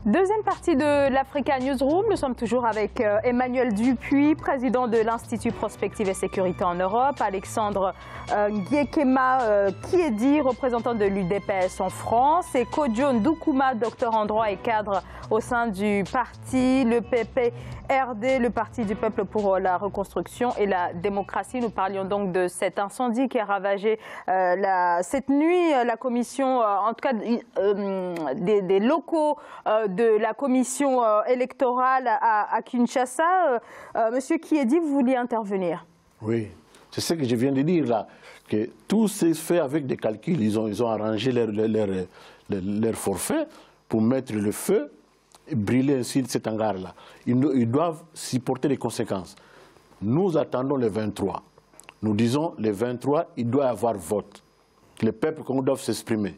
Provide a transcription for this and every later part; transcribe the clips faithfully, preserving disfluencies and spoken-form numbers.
Deuxième partie de l'Africa Newsroom. Nous sommes toujours avec euh, Emmanuel Dupuis, président de l'Institut Prospective et Sécurité en Europe, Alexandre euh, Ngiekema euh, Kiedi, représentant de l'U D P S en France, et Kojo Ndoukouma, docteur en droit et cadre au sein du parti, le P P R D, le Parti du Peuple pour la Reconstruction et la Démocratie. Nous parlions donc de cet incendie qui a ravagé euh, la, cette nuit la commission, euh, en tout cas euh, des, des locaux euh, de la commission euh, électorale à, à Kinshasa. Euh, euh, Monsieur Kiedi, vous vouliez intervenir? Oui, c'est ce que je viens de dire là, que tout s'est fait avec des calculs. Ils ont, ils ont arrangé leur, leur, leur, leur forfait pour mettre le feu et brûler ainsi cet hangar-là. Ils, ils doivent supporter les conséquences. Nous attendons le vingt-trois. Nous disons le vingt-trois, il doit y avoir vote. Les peuples congolais doivent s'exprimer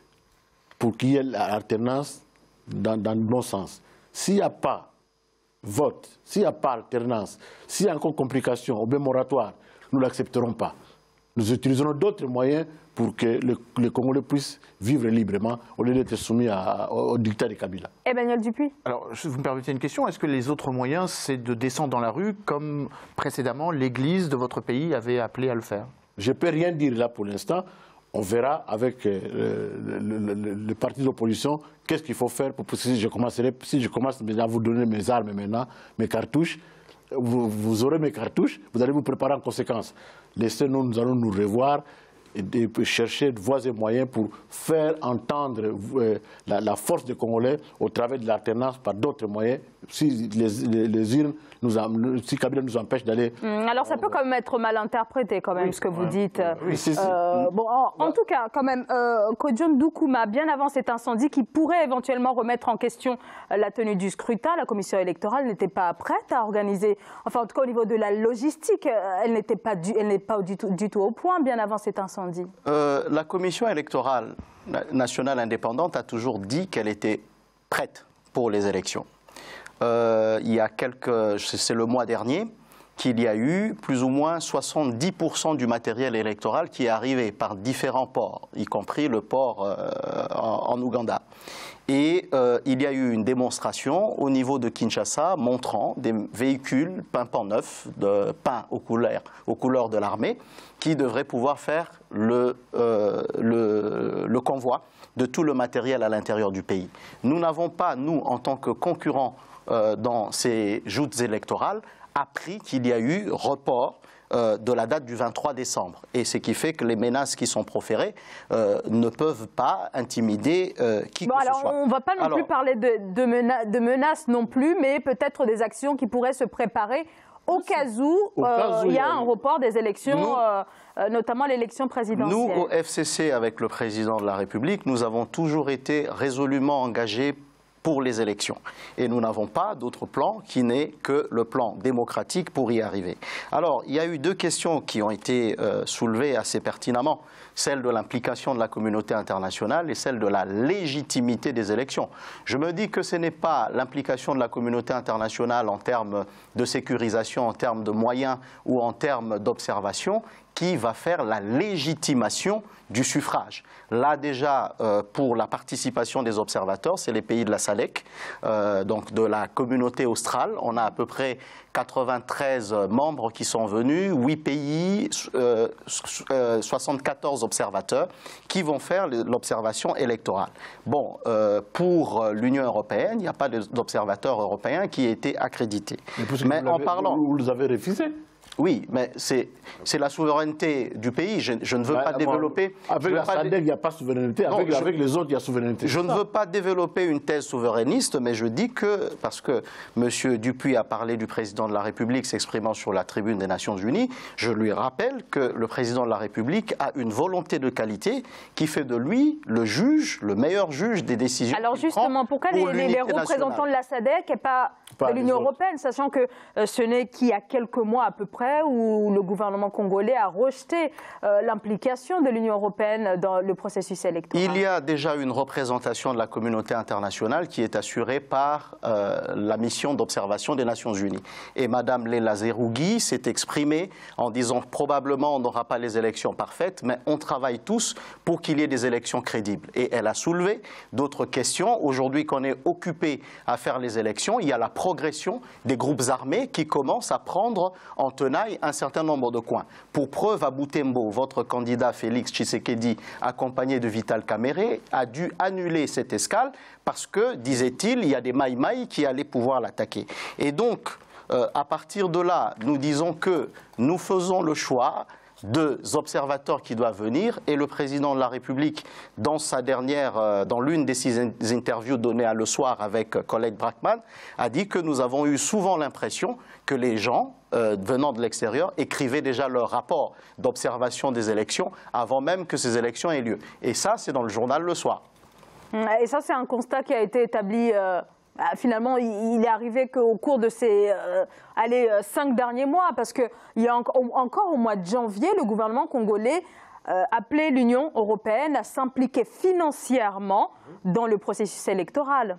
pour qu'il y ait l'alternance dans, dans le bon sens. S'il n'y a pas vote, s'il n'y a pas alternance, s'il y a encore complications, ou bien moratoire, nous ne l'accepterons pas. Nous utiliserons d'autres moyens pour que le, les Congolais puissent vivre librement au lieu d'être soumis à, au, au dictat de Kabila. Emmanuel Dupuis. Alors, vous me permettez une question. Est-ce que les autres moyens, c'est de descendre dans la rue, comme précédemment l'Église de votre pays avait appelé à le faire? Je ne peux rien dire là pour l'instant. On verra avec euh, le, le, le, le parti de l'opposition qu'est-ce qu'il faut faire pour si je commencerai, si je commence à vous donner mes armes maintenant, mes cartouches. Vous, vous aurez mes cartouches, vous allez vous préparer en conséquence. Laissez-nous, nous allons nous revoir et, et chercher voies et moyens pour faire entendre euh, la, la force des Congolais au travers de l'alternance par d'autres moyens. Si les, les, les urnes, nous, si Kabila nous empêche d'aller... Mmh, alors ça peut quand même être mal interprété quand même, oui, ce que vous ouais, dites. Oui, c'est, euh, bon, en, en tout cas, quand même, euh, Kojo Ndoukouma, bien avant cet incendie qui pourrait éventuellement remettre en question la tenue du scrutin, la commission électorale n'était pas prête à organiser, enfin en tout cas au niveau de la logistique, elle n'était pas, du, elle n'est pas du tout, du tout au point bien avant cet incendie. Euh, la commission électorale nationale indépendante a toujours dit qu'elle était prête pour les élections. Euh, il y a quelques, c'est le mois dernier, qu'il y a eu plus ou moins soixante-dix pour cent du matériel électoral qui est arrivé par différents ports, y compris le port euh, en, en Ouganda. Et euh, il y a eu une démonstration au niveau de Kinshasa montrant des véhicules pimpant neufs, de, peints aux couleurs, aux couleurs de l'armée, qui devraient pouvoir faire le, euh, le, le convoi de tout le matériel à l'intérieur du pays. Nous n'avons pas, nous, en tant que concurrents euh, dans ces joutes électorales, appris qu'il y a eu report euh, de la date du vingt-trois décembre. Et ce qui fait que les menaces qui sont proférées euh, ne peuvent pas intimider euh, qui bon, que alors, ce soit. On ne va pas non alors, plus parler de, de, mena de menaces non plus, mais peut-être des actions qui pourraient se préparer au cas où il euh, y a un report des élections, nous, euh, notamment l'élection présidentielle. Nous, au F C C, avec le président de la République, nous avons toujours été résolument engagés pour les élections. Et nous n'avons pas d'autre plan qui n'est que le plan démocratique pour y arriver. Alors, il y a eu deux questions qui ont été euh, soulevées assez pertinemment. Celle de l'implication de la communauté internationale et celle de la légitimité des élections. Je me dis que ce n'est pas l'implication de la communauté internationale en termes de sécurisation, en termes de moyens ou en termes d'observation qui va faire la légitimation du suffrage. Là déjà, euh, pour la participation des observateurs, c'est les pays de la SADC, euh, donc de la communauté australe. On a à peu près quatre-vingt-treize membres qui sont venus, huit pays, euh, soixante-quatorze observateurs qui vont faire l'observation électorale. Bon, euh, pour l'Union européenne, il n'y a pas d'observateurs européens qui aient été accrédités. Mais, Mais en parlant... Vous, vous les avez refusés. Oui, mais c'est la souveraineté du pays. Je, je ne veux bah, pas développer... Avec la SADC, il n'y a pas de souveraineté. Non, avec, je, avec les autres, il y a souveraineté. Je ne veux pas développer une thèse souverainiste, mais je dis que, parce que M. Dupuis a parlé du président de la République s'exprimant sur la tribune des Nations Unies, je lui rappelle que le président de la République a une volonté de qualité qui fait de lui le juge, le meilleur juge des décisions. Alors justement, pourquoi pour les, les représentants de la SADC et pas, pas de l'Union européenne, sachant que euh, ce n'est qu'il y a quelques mois à peu près après où le gouvernement congolais a rejeté euh, l'implication de l'Union européenne dans le processus électoral. Il y a déjà une représentation de la communauté internationale qui est assurée par euh, la mission d'observation des Nations Unies. Et Mme Leila Zerougui s'est exprimée en disant probablement on n'aura pas les élections parfaites, mais on travaille tous pour qu'il y ait des élections crédibles. Et elle a soulevé d'autres questions. Aujourd'hui qu'on est occupé à faire les élections, il y a la progression des groupes armés qui commencent à prendre en tenaille un certain nombre de coins. Pour preuve, à Butembo, votre candidat Félix Tshisekedi, accompagné de Vital Kamerhe, a dû annuler cette escale parce que, disait-il, il y a des maïmaïs qui allaient pouvoir l'attaquer. Et donc, euh, à partir de là, nous disons que nous faisons le choix deux observateurs qui doivent venir, et le président de la République, dans sa dernière, euh, dans l'une des six interviews données à Le Soir avec euh, Colette Brackman, a dit que nous avons eu souvent l'impression que les gens euh, venant de l'extérieur écrivaient déjà leur rapport d'observation des élections avant même que ces élections aient lieu. Et ça, c'est dans le journal Le Soir. Et ça, c'est un constat qui a été établi... Euh... Finalement, il est arrivé qu'au cours de ces euh, allez, cinq derniers mois, parce qu'il y a en encore au mois de janvier, le gouvernement congolais euh, appelait l'Union européenne à s'impliquer financièrement dans le processus électoral.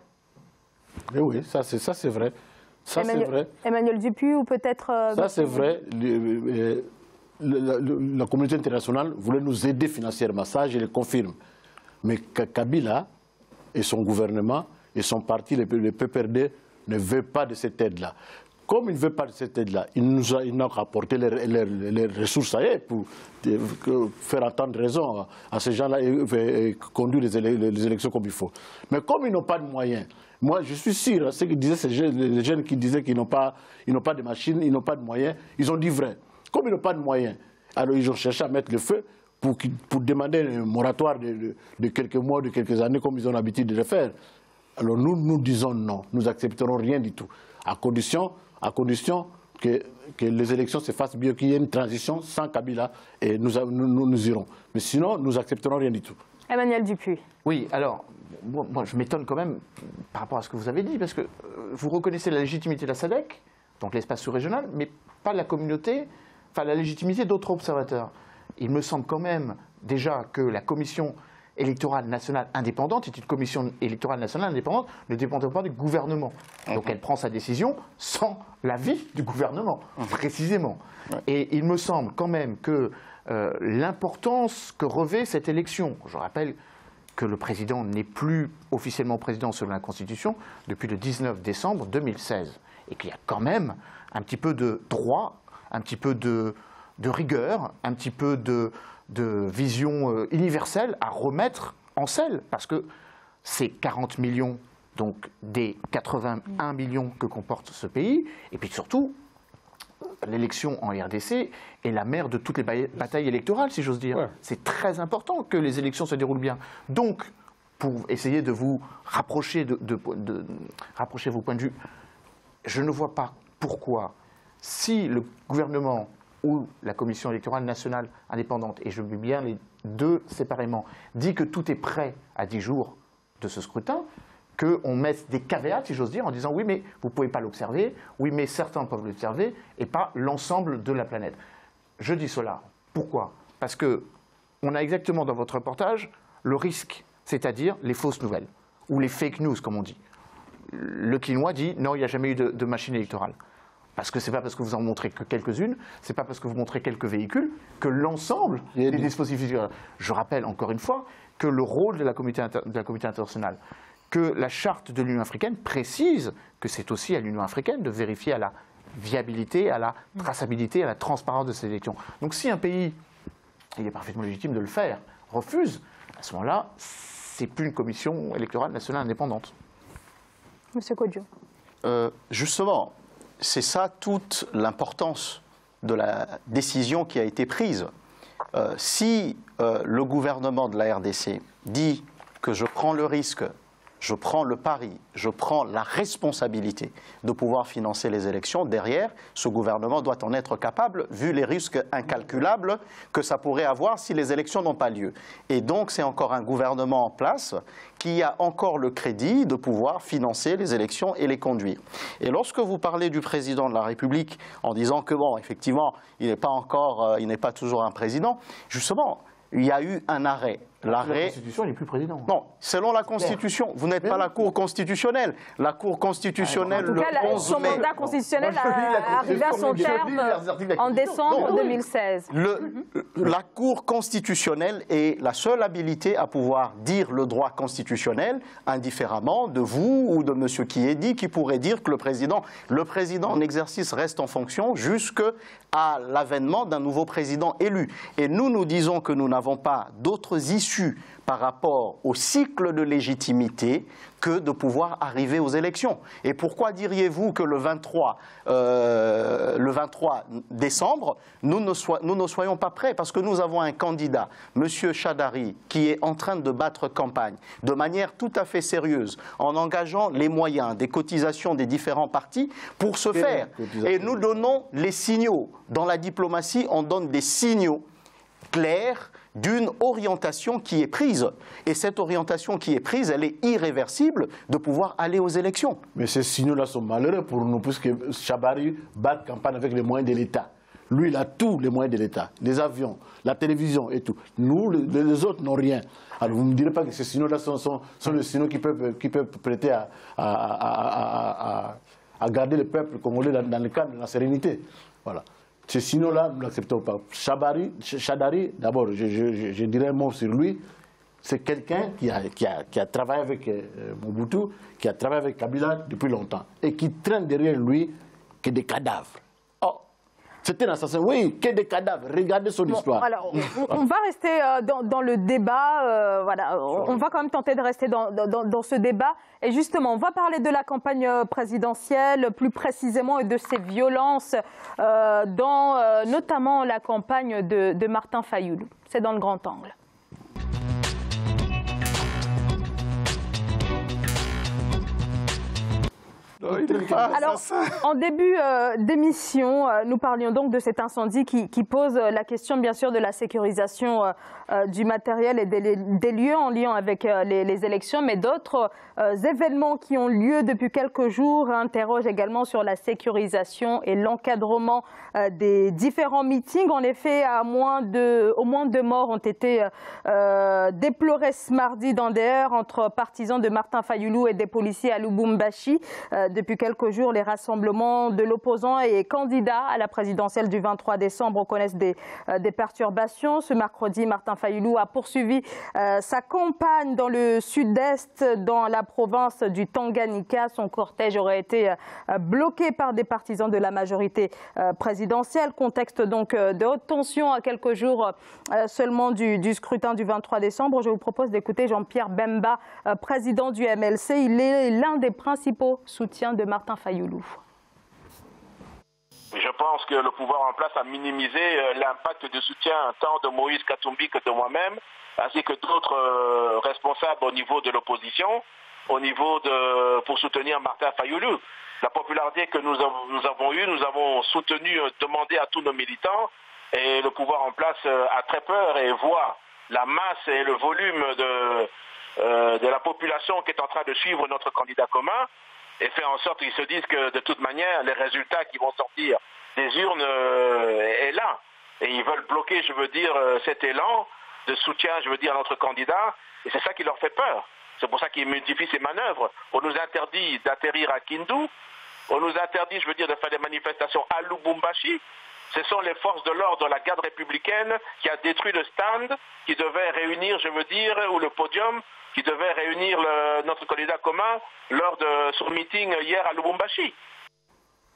Et oui, ça c'est ça c'est vrai. Ça c'est vrai. Emmanuel Dupuy ou peut-être... Euh, ça c'est vrai. Le, le, la, la communauté internationale voulait nous aider financièrement, ça je le confirme. Mais Kabila et son gouvernement et son parti, le P P R D, ne veut pas de cette aide-là. Comme il ne veut pas de cette aide-là, il nous a, il n'a qu'à apporter les, les, les ressources à eux pour faire entendre raison à ces gens-là et, et, et conduire les, les élections comme il faut. Mais comme ils n'ont pas de moyens, moi je suis sûr, ce que disaient ces jeunes, les jeunes qui disaient qu'ils n'ont pas, ils n'ont pas de machines, ils n'ont pas de moyens, ils ont dit vrai. Comme ils n'ont pas de moyens, alors ils ont cherché à mettre le feu pour, pour demander un moratoire de, de, de quelques mois, de quelques années, comme ils ont l'habitude de le faire. Alors nous, nous disons non, nous n'accepterons rien du tout, à condition, à condition que, que les élections se fassent bien, qu'il y ait une transition sans Kabila, et nous, nous, nous irons. Mais sinon, nous n'accepterons rien du tout. Emmanuel Dupuy. Oui, alors, moi, moi je m'étonne quand même par rapport à ce que vous avez dit, parce que vous reconnaissez la légitimité de la SADC, donc l'espace sous-régional, mais pas la communauté, enfin la légitimité d'autres observateurs. Il me semble quand même déjà que la commission électorale nationale indépendante est une commission électorale nationale indépendante ne dépendant pas du gouvernement. Donc elle prend sa décision sans l'avis du gouvernement, précisément. Et il me semble quand même que euh, l'importance que revêt cette élection, je rappelle que le président n'est plus officiellement président selon la Constitution depuis le dix-neuf décembre deux mille seize, et qu'il y a quand même un petit peu de droit, un petit peu de, de rigueur, un petit peu de... de vision euh, universelle à remettre en selle, parce que c'est quarante millions, donc des quatre-vingt-un millions que comporte ce pays, et puis surtout, l'élection en R D C est la mère de toutes les batailles électorales, si j'ose dire. Ouais. C'est très important que les élections se déroulent bien. Donc, pour essayer de vous rapprocher, de, de, de, de rapprocher vos points de vue, je ne vois pas pourquoi, si le gouvernement ou la Commission électorale nationale indépendante, et je mets bien les deux séparément, dit que tout est prêt à dix jours de ce scrutin, qu'on mette des caveats, si j'ose dire, en disant oui, mais vous ne pouvez pas l'observer, oui, mais certains peuvent l'observer, et pas l'ensemble de la planète. Je dis cela. Pourquoi? Parce qu'on a exactement dans votre reportage le risque, c'est-à-dire les fausses nouvelles, ou les fake news, comme on dit. Le Quinois dit non, il n'y a jamais eu de, de machine électorale. Parce que ce n'est pas parce que vous en montrez que quelques-unes, ce n'est pas parce que vous montrez quelques véhicules, que l'ensemble des dispositifs... Je rappelle encore une fois que le rôle de la communauté, inter... de la communauté internationale, que la charte de l'Union africaine précise que c'est aussi à l'Union africaine de vérifier à la viabilité, à la traçabilité, à la transparence de ces élections. Donc si un pays, il est parfaitement légitime de le faire, refuse, à ce moment-là, ce n'est plus une commission électorale nationale indépendante. Monsieur Kodjo. Euh, justement... C'est ça toute l'importance de la décision qui a été prise. Euh, si euh, le gouvernement de la R D C dit que je prends le risque je prends le pari, je prends la responsabilité de pouvoir financer les élections. Derrière, ce gouvernement doit en être capable, vu les risques incalculables que ça pourrait avoir si les élections n'ont pas lieu. Et donc, c'est encore un gouvernement en place qui a encore le crédit de pouvoir financer les élections et les conduire. Et lorsque vous parlez du président de la République en disant que, bon, effectivement, il n'est pas encore, euh, il n'est pas toujours un président, justement, il y a eu un arrêt. L'arrêt. La Constitution, il n'est plus président. Non, selon la Constitution. Vous n'êtes pas la Cour constitutionnelle. La Cour constitutionnelle, en tout cas, le la, onze son mai. mandat constitutionnel Moi, je lis la a arrivé à son Constitution, terme je lis les articles de la en Constitution. décembre Non, oui. deux mille seize. Le, la Cour constitutionnelle est la seule habilité à pouvoir dire le droit constitutionnel, indifféremment de vous ou de M. Kiedi, qui pourrait dire que le président, le président en exercice reste en fonction jusqu'à l'avènement d'un nouveau président élu. Et nous, nous disons que nous n'avons pas d'autres issues par rapport au cycle de légitimité que de pouvoir arriver aux élections. Et pourquoi diriez-vous que le vingt-trois, euh, le vingt-trois décembre, nous ne, so nous ne soyons pas prêts? Parce que nous avons un candidat, M. Chadari, qui est en train de battre campagne de manière tout à fait sérieuse, en engageant les moyens des cotisations des différents partis pour ce faire. Et nous donnons les signaux. Dans la diplomatie, on donne des signaux clairs d'une orientation qui est prise. Et cette orientation qui est prise, elle est irréversible de pouvoir aller aux élections. Mais ces signaux-là sont malheureux pour nous, puisque Chabari bat campagne avec les moyens de l'État. Lui, il a tous les moyens de l'État, les avions, la télévision et tout. Nous, les, les autres n'ont rien. Alors vous ne me direz pas que ces signaux-là sont, sont, sont les signaux qui peuvent, qui peuvent prêter à, à, à, à, à garder le peuple congolais dans, dans le cadre de la sérénité. Voilà. Ces signaux-là, nous ne l'acceptons pas. Chabari, Chadari, d'abord, je, je, je dirais un mot sur lui. C'est quelqu'un qui a, qui, a, qui a travaillé avec euh, Mobutu, qui a travaillé avec Kabila depuis longtemps, et qui traîne derrière lui que des cadavres. Oh, c'était un assassin, oui, que des cadavres. Regardez son bon, histoire. Alors, on, on va rester euh, dans, dans le débat. Euh, voilà, on, on va quand même tenter de rester dans, dans, dans ce débat. Et justement, on va parler de la campagne présidentielle, plus précisément, et de ces violences, euh, dans euh, notamment la campagne de, de Martin Fayoulou. C'est dans le grand angle. Alors, en début euh, d'émission, euh, nous parlions donc de cet incendie qui, qui pose la question, bien sûr, de la sécurisation euh, euh, du matériel et des, des lieux en lien avec euh, les, les élections, mais d'autres euh, événements qui ont lieu depuis quelques jours interrogent également sur la sécurisation et l'encadrement euh, des différents meetings. En effet, à moins de, au moins deux morts ont été euh, déplorés ce mardi dans des heurts entre partisans de Martin Fayoulou et des policiers à Lubumbashi. Euh, Depuis quelques jours, les rassemblements de l'opposant et candidats à la présidentielle du vingt-trois décembre connaissent des, euh, des perturbations. Ce mercredi, Martin Fayoulou a poursuivi euh, sa campagne dans le sud-est, dans la province du Tanganyika. Son cortège aurait été euh, bloqué par des partisans de la majorité euh, présidentielle. Contexte donc euh, de haute tension à quelques jours euh, seulement du, du scrutin du vingt-trois décembre. Je vous propose d'écouter Jean-Pierre Bemba, euh, président du M L C. Il est l'un des principaux soutiens de Martin Fayoulou. Je pense que le pouvoir en place a minimisé l'impact de soutien tant de Moïse Katumbi que de moi-même, ainsi que d'autres responsables au niveau de l'opposition, au niveau de, pour soutenir Martin Fayoulou. La popularité que nous avons, nous avons eue, nous avons soutenu, demandé à tous nos militants, et le pouvoir en place a très peur et voit la masse et le volume de, euh, de la population qui est en train de suivre notre candidat commun, et fait en sorte qu'ils se disent que de toute manière, les résultats qui vont sortir des urnes euh, est là. Et ils veulent bloquer, je veux dire, euh, cet élan de soutien, je veux dire, à notre candidat. Et c'est ça qui leur fait peur. C'est pour ça qu'ils multiplient ces manœuvres. On nous interdit d'atterrir à Kindu. On nous interdit, je veux dire, de faire des manifestations à Lubumbashi. Ce sont les forces de l'ordre, la garde républicaine, qui a détruit le stand qui devait réunir, je veux dire, ou le podium, qui devait réunir le, notre candidat commun lors de son meeting hier à Lubumbashi.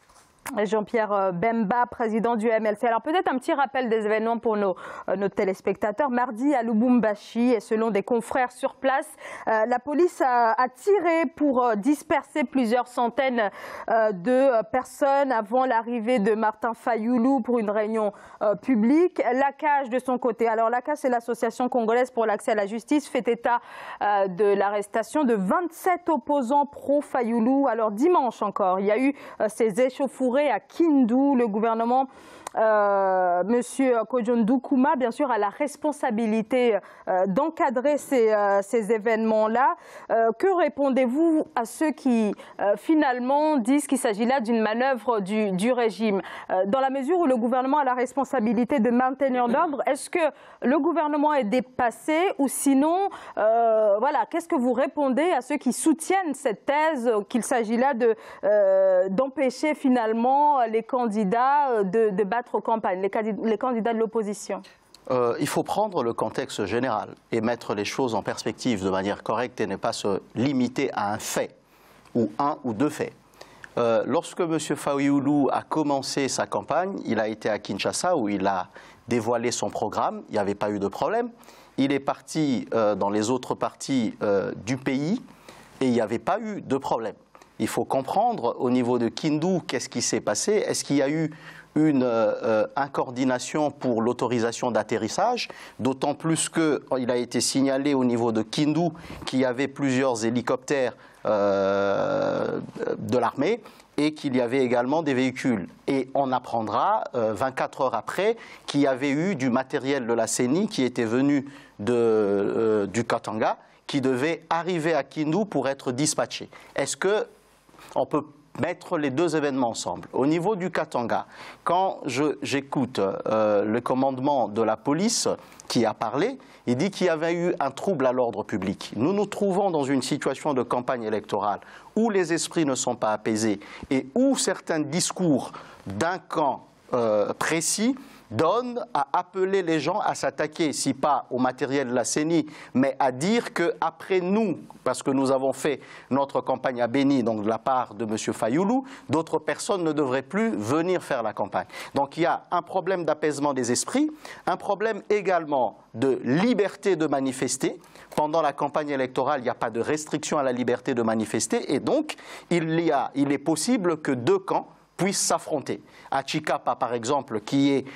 Jean-Pierre Bemba, président du M L C. Alors peut-être un petit rappel des événements pour nos, euh, nos téléspectateurs. Mardi à Lubumbashi, et selon des confrères sur place, euh, la police a, a tiré pour euh, disperser plusieurs centaines euh, de personnes avant l'arrivée de Martin Fayulu pour une réunion euh, publique. L'A C A J de son côté, alors l'A C A J c'est l'Association congolaise pour l'accès à la justice, fait état euh, de l'arrestation de vingt-sept opposants pro-Fayulu. Alors dimanche encore, il y a eu euh, ces échauffourées à Kindu. Le gouvernement, euh, Monsieur Kojondo Kouma, bien sûr, a la responsabilité euh, d'encadrer ces, euh, ces événements-là. Euh, que répondez-vous à ceux qui, euh, finalement, disent qu'il s'agit là d'une manœuvre du, du régime? euh, Dans la mesure où le gouvernement a la responsabilité de maintenir l'ordre, est-ce que le gouvernement est dépassé ou sinon, euh, voilà, qu'est-ce que vous répondez à ceux qui soutiennent cette thèse qu'il s'agit là de, euh, d'empêcher finalement les candidats de, de battre campagne, les, les candidats de l'opposition? Euh, il faut prendre le contexte général et mettre les choses en perspective de manière correcte et ne pas se limiter à un fait ou un ou deux faits. Euh, lorsque M. Fayulu a commencé sa campagne, il a été à Kinshasa où il a dévoilé son programme, il n'y avait pas eu de problème. Il est parti euh, dans les autres parties euh, du pays et il n'y avait pas eu de problème. Il faut comprendre au niveau de Kindu qu'est-ce qui s'est passé. Est-ce qu'il y a eu une euh, incoordination pour l'autorisation d'atterrissage, d'autant plus qu'il a été signalé au niveau de Kindu qu'il y avait plusieurs hélicoptères euh, de l'armée et qu'il y avait également des véhicules. Et on apprendra euh, vingt-quatre heures après qu'il y avait eu du matériel de la C E N I qui était venu de, euh, du Katanga, qui devait arriver à Kindu pour être dispatché. Est-ce que on peut mettre les deux événements ensemble? Au niveau du Katanga, quand j'écoute euh, le commandement de la police qui a parlé, il dit qu'il y avait eu un trouble à l'ordre public. Nous nous trouvons dans une situation de campagne électorale où les esprits ne sont pas apaisés et où certains discours d'un camp euh, précis donne à appeler les gens à s'attaquer, si pas au matériel de la C E N I, mais à dire qu'après nous, parce que nous avons fait notre campagne à Béni, donc de la part de M. Fayulu, d'autres personnes ne devraient plus venir faire la campagne. Donc il y a un problème d'apaisement des esprits, un problème également de liberté de manifester. Pendant la campagne électorale, il n'y a pas de restriction à la liberté de manifester, et donc il, y a, il est possible que deux camps puissent s'affronter. À Chikapa, par exemple, qui est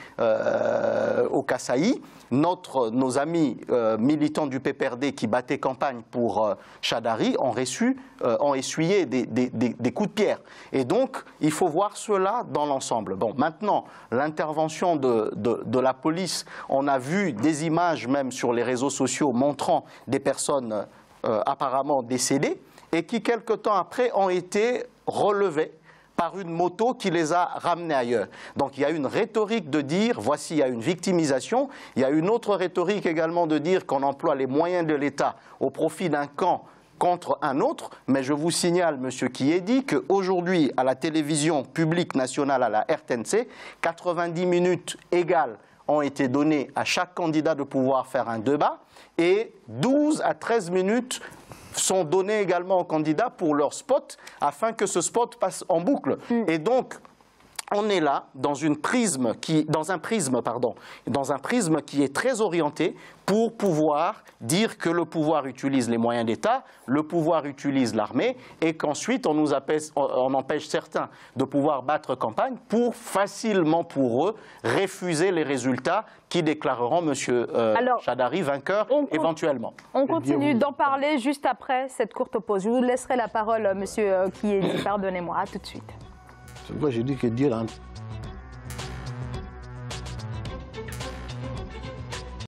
euh, au Kasaï, notre, nos amis euh, militants du P P R D qui battaient campagne pour euh, Chadari ont, reçu, euh, ont essuyé des, des, des, des coups de pierre. Et donc, il faut voir cela dans l'ensemble. Bon, maintenant, l'intervention de, de, de la police, on a vu des images même sur les réseaux sociaux montrant des personnes euh, apparemment décédées et qui, quelque temps après, ont été relevées par une moto qui les a ramenés ailleurs. Donc il y a une rhétorique de dire, voici, il y a une victimisation. Il y a une autre rhétorique également de dire qu'on emploie les moyens de l'État au profit d'un camp contre un autre. Mais je vous signale, monsieur Kiedi, qu'aujourd'hui, à la télévision publique nationale, à la R T N C, quatre-vingt-dix minutes égales ont été données à chaque candidat de pouvoir faire un débat et douze à treize minutes sont donnés également aux candidats pour leur spot afin que ce spot passe en boucle. Mm. Et donc, on est là dans, une prisme qui, dans un prisme, pardon, dans un prisme qui est très orienté pour pouvoir dire que le pouvoir utilise les moyens d'État, le pouvoir utilise l'armée et qu'ensuite on nous empêche, on empêche certains de pouvoir battre campagne pour facilement pour eux refuser les résultats qui déclareront M. Euh, Chadari vainqueur on éventuellement. On continue d'en parler juste après cette courte pause. Je vous laisserai la parole, M. Kiedi, pardonnez-moi. À tout de suite. Moi, je dis que dire